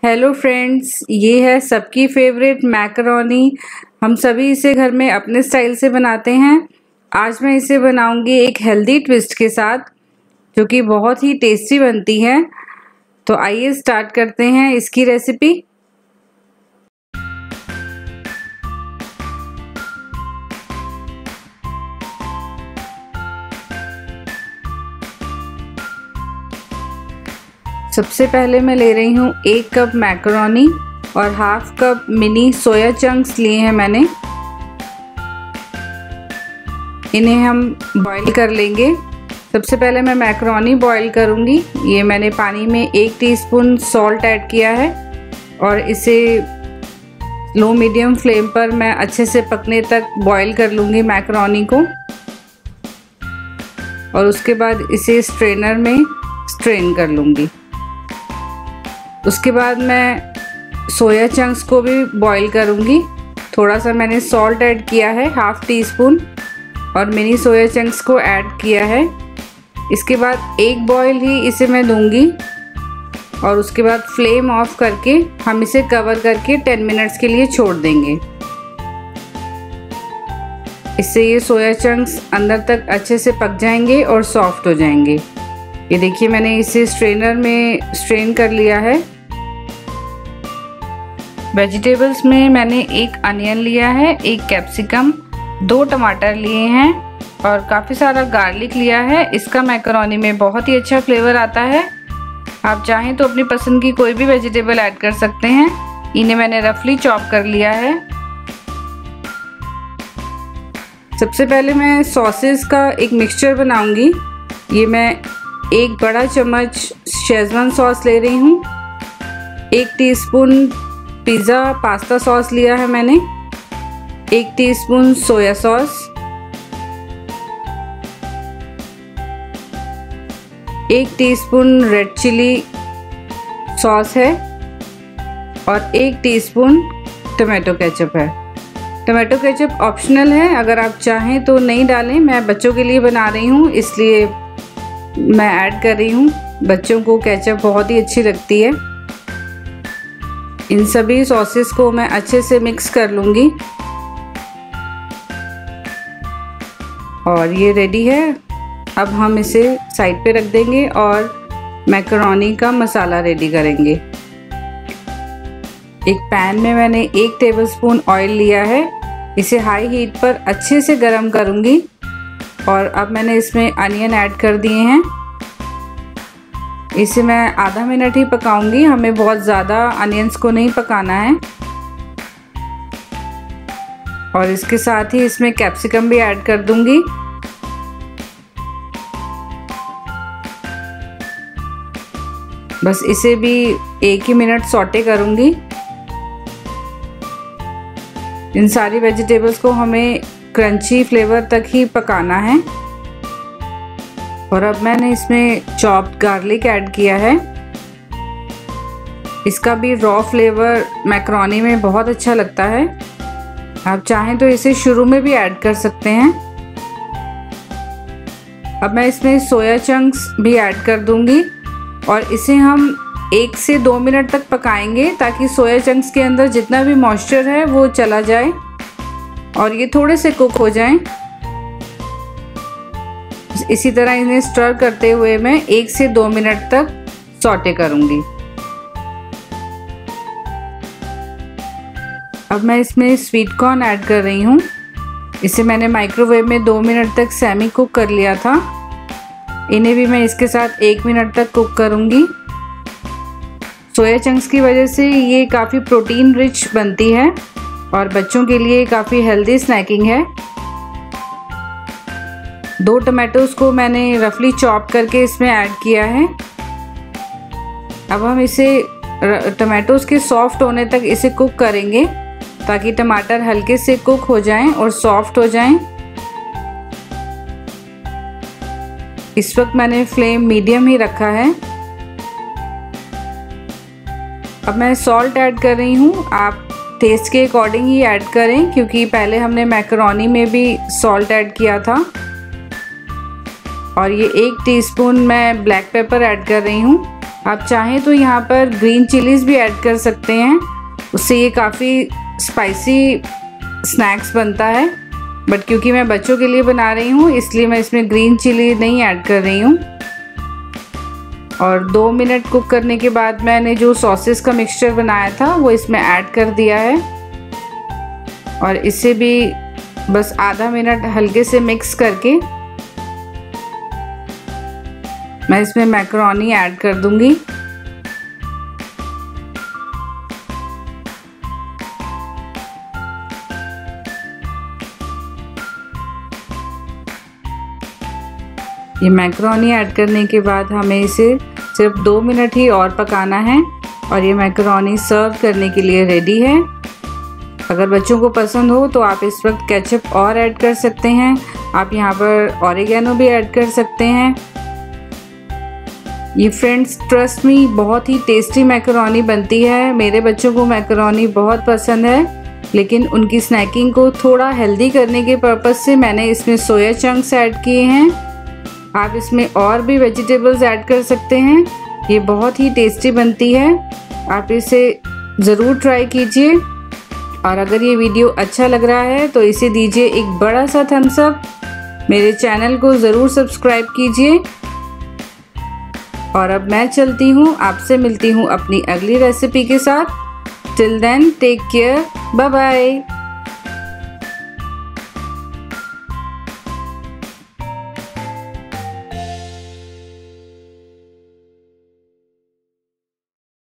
Hello friends, ये है सबकी फेवरेट मैकरोनी। हम सभी इसे घर में अपने स्टाइल से बनाते हैं। आज मैं इसे बनाऊंगी एक हेल्दी ट्विस्ट के साथ, जो कि बहुत ही टेस्टी बनती है। तो आइए स्टार्ट करते हैं इसकी रेसिपी। सबसे पहले मैं ले रही हूँ 1 कप मैकरोनी और half cup mini soya chunks लिए हैं मैंने। इन्हें हम बॉईल कर लेंगे। सबसे पहले मैं मैकरोनी बॉईल करूँगी। ये मैंने पानी में 1 टीस्पून सॉल्ट ऐड किया है और इसे लो मीडियम फ्लेम पर मैं अच्छे से पकने तक बॉईल कर लूँगी मैकरोनी को। और उसके बाद इसे स्ट्रेनर में स्ट्रेन कर लूँगी। उसके बाद मैं सोया चंक्स को भी बॉईल करूँगी। थोड़ा सा मैंने सॉल्ट ऐड किया है, हाफ टी स्पून, और मिनी सोया चंक्स को ऐड किया है। इसके बाद एक बॉईल ही इसे मैं दूंगी और उसके बाद फ्लेम ऑफ करके हम इसे कवर करके 10 मिनट्स के लिए छोड़ देंगे। इससे ये सोया चंक्स अंदर तक अच्छे से पक जाएंगे और सॉफ्ट हो जाएंगे। ये देखिए, मैंने इसे स्ट्रेनर में स्ट्रेन कर लिया है। वेजिटेबल्स में मैंने 1 अनियन लिया है, 1 कैप्सिकम, 2 टमाटर लिए हैं और काफ़ी सारा गार्लिक लिया है। इसका मैकरोनी में बहुत ही अच्छा फ्लेवर आता है। आप चाहें तो अपनी पसंद की कोई भी वेजिटेबल ऐड कर सकते हैं। इन्हें मैंने रफली चॉप कर लिया है। सबसे पहले मैं सॉसेस का एक मिक्सचर बनाऊंगी। ये मैं 1 बड़ा चम्मच शेजवान सॉस ले रही हूँ, 1 टीस्पून पिज़्ज़ा पास्ता सॉस लिया है मैंने, 1 teaspoon soya sauce, 1 teaspoon red chilli sauce है और 1 टीस्पून टमाटो केचप है। टमाटो केचप ऑप्शनल है, अगर आप चाहें तो नहीं डालें। मैं बच्चों के लिए बना रही हूँ इसलिए मैं ऐड कर रही हूँ। बच्चों को केचप बहुत ही अच्छी लगती है। इन सभी सॉसेस को मैं अच्छे से मिक्स कर लूँगी और ये रेडी है। अब हम इसे साइड पे रख देंगे और मैकरोनी का मसाला रेडी करेंगे। एक पैन में मैंने 1 टेबलस्पून ऑयल लिया है। इसे हाई हीट पर अच्छे से गरम करूँगी और अब मैंने इसमें अनियन ऐड कर दिए हैं। इसे मैं आधा मिनट ही पकाऊंगी, हमें बहुत ज़्यादा अनियंस को नहीं पकाना है। और इसके साथ ही इसमें कैप्सिकम भी ऐड कर दूंगी। बस इसे भी 1 ही मिनट सॉटे करूंगी। इन सारी वेजिटेबल्स को हमें क्रंची फ्लेवर तक ही पकाना है। और अब मैंने इसमें चॉप्ड गार्लिक ऐड किया है। इसका भी रॉ फ्लेवर मैकरोनी में बहुत अच्छा लगता है। आप चाहें तो इसे शुरू में भी ऐड कर सकते हैं। अब मैं इसमें सोया चंक्स भी ऐड कर दूंगी और इसे हम 1 से 2 मिनट तक पकाएंगे ताकि सोया चंक्स के अंदर जितना भी मॉइस्चर है वो चला जाए और ये थोड़े से कुक हो जाएं। इसी तरह इन्हें स्टर करते हुए मैं 1 से 2 मिनट तक सॉटे करूंगी। अब मैं इसमें स्वीट कॉर्न ऐड कर रही हूँ। इसे मैंने माइक्रोवेव में 2 मिनट तक सेमी कुक कर लिया था। इन्हें भी मैं इसके साथ 1 मिनट तक कुक करूंगी। सोया चंक्स की वजह से ये काफ़ी प्रोटीन रिच बनती है और बच्चों के लिए काफ़ी हेल्दी स्नैकिंग है। 2 टमाटोज को मैंने रफली चॉप करके इसमें ऐड किया है। अब हम इसे टमाटोज के सॉफ्ट होने तक इसे कुक करेंगे ताकि टमाटर हल्के से कुक हो जाएं और सॉफ्ट हो जाएं। इस वक्त मैंने फ्लेम मीडियम ही रखा है। अब मैं सॉल्ट ऐड कर रही हूँ। आप टेस्ट के अकॉर्डिंग ही ऐड करें क्योंकि पहले हमने मैकरोनी में भी सॉल्ट ऐड किया था। और ये 1 टीस्पून मैं ब्लैक पेपर ऐड कर रही हूँ। आप चाहें तो यहाँ पर ग्रीन चिलीज़ भी ऐड कर सकते हैं, उससे ये काफ़ी स्पाइसी स्नैक्स बनता है। बट क्योंकि मैं बच्चों के लिए बना रही हूँ इसलिए मैं इसमें ग्रीन चिली नहीं ऐड कर रही हूँ। और 2 मिनट कुक करने के बाद मैंने जो सॉसेस का मिक्सचर बनाया था वो इसमें ऐड कर दिया है और इसे भी बस आधा मिनट हल्के से मिक्स करके मैं इसमें मैकरोनी ऐड कर दूंगी। ये मैकरोनी ऐड करने के बाद हमें इसे सिर्फ 2 मिनट ही और पकाना है और ये मैकरोनी सर्व करने के लिए रेडी है। अगर बच्चों को पसंद हो तो आप इस वक्त केचप और ऐड कर सकते हैं, आप यहाँ पर ऑरिगेनो भी ऐड कर सकते हैं। ये फ्रेंड्स ट्रस्ट मी बहुत ही टेस्टी मैकरोनी बनती है। मेरे बच्चों को मैकरोनी बहुत पसंद है, लेकिन उनकी स्नैकिंग को थोड़ा हेल्दी करने के पर्पज़ से मैंने इसमें सोया चंक्स ऐड किए हैं। आप इसमें और भी वेजिटेबल्स ऐड कर सकते हैं, ये बहुत ही टेस्टी बनती है। आप इसे ज़रूर ट्राई कीजिए और अगर ये वीडियो अच्छा लग रहा है तो इसे दीजिए एक बड़ा सा थम्स अप। मेरे चैनल को ज़रूर सब्सक्राइब कीजिए और अब मैं चलती हूँ, आपसे मिलती हूँ अपनी अगली रेसिपी के साथ। Till then take care, bye bye.